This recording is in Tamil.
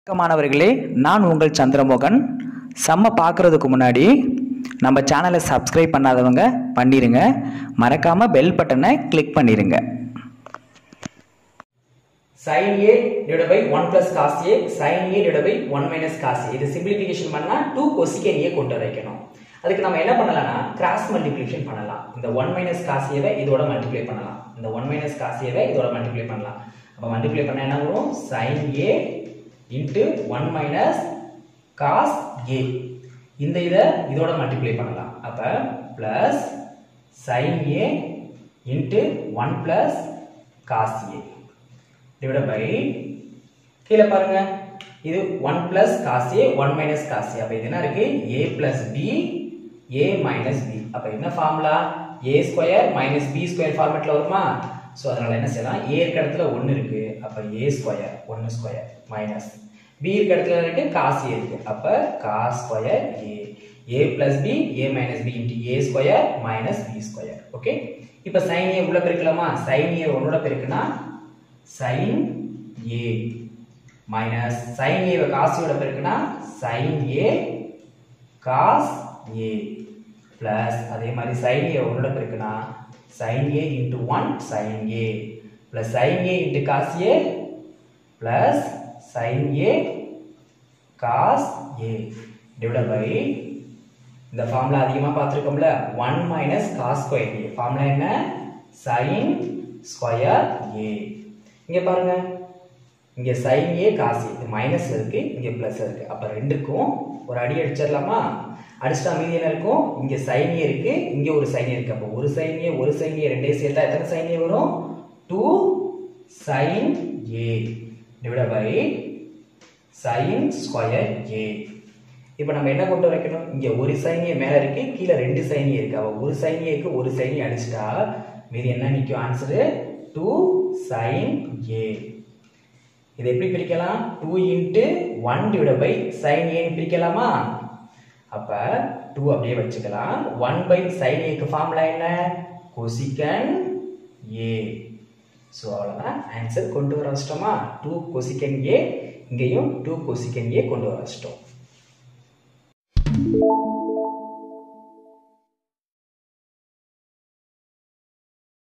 மாணவர்களே, நான் உங்கள் சந்திரமோகன். செம்ம பார்க்குறதுக்கு முன்னாடி நம்ம சேனலை சப்ஸ்கிரைப் பண்ணாதவங்க பண்ணிடுங்க. மறக்காமல் பெல் பட்டனை கிளிக் பண்ணிடுங்க. sin a divided by 1 plus cos a, sin a divided by 1 minus cos a. இது simplification பண்ணா 2 cosecant a கொண்டு வைக்கணும். அதுக்கு நம்ம என்ன பண்ணலாம்னா கிராஸ் மல்டிப்ளிகேஷன் பண்ணலாம். இந்த 1 minus cos a வை இதோட மல்டிப்ளை பண்ணலாம். இந்த 1 minus cos a வை இதோட மல்டிப்ளை பண்ணலாம். அப்ப மல்டிப்ளை பண்ணா என்ன வரும்? sin a into 1 minus cos a. இந்த இதோட மல்டிப்ளை பண்ணலாம். அப்ப plus sin a into 1 plus cos a divided by கீழ பாருங்க, இது 1 plus cos a 1 minus cos a. அப்ப இது என்ன இருக்கு? a plus b a minus b. அப்ப என்ன formula? a square minus b square ஃபார்மட்ல வருமா? சோ அதனால என்ன செய்யலாம்? a இருக்க இடத்துல 1 இருக்கு. அப்ப a square 1 square minus b இருக்க இடத்துல இருக்கு cos a இருக்கு. அப்ப cos square a a plus b a minus b into a square minus b square. Okay, இப்போ sin a உள்ள பெருக்கலாமா? sin a ஒன்னோட பெருக்குனா sin a minus sin a cos a ஓட பெருக்குனா sin a cos a plus அதே மாதிரி sin a ஒன்னோட பெருக்குனா sin a into 1 sin a plus sin a into cos a plus sin a cos a divided by இந்த ஃபார்முலா அதிகமா பார்த்திருக்கோம்ல 1 minus cos square a. Formula என்ன? sin square a. இங்க பாருங்க, இங்க sin a cos a, இது மைனஸ் இருக்கு, இங்க பிளஸ் இருக்கு. அப்ப ரெண்டுக்கும் ஒரு அடி அடிச்சிரலாமா? அடிச்சா மீதி என்ன இருக்கும்? இங்க sin a இருக்கு, இங்க ஒரு sin a இருக்கு. அப்ப ஒரு sin a ரெண்டே சேர்த்தா எத்தனை sin a வரும்? 2 sin a divided by sin square a. இப்போ நம்ம என்ன கொண்டு வைக்கணும்? இங்க ஒரு sin a மேல இருக்கு, கீழ ரெண்டு sin a இருக்கு. அப்ப ஒரு sin a க்கு ஒரு sin a அடிச்சிட்டா மீதி என்ன நிக்கும்? Answer 2 sin a. இதை எப்படி பிரிக்கலாம்? 2 into 1 divided by sin a ன்னு பிரிக்கலாமா? அப்ப 2 அப்படியே வச்சுக்கலாம். 1 by sin a க்கு ஃபார்முலா என்ன? cosecant a. சோ அவ்வளவுதான், ஆன்சர் கொண்டு வர வச்சிட்டோமா? 2 cosecant a, இங்கேயும் 2 cosecant a கொண்டு வர வச்சிட்டோம்.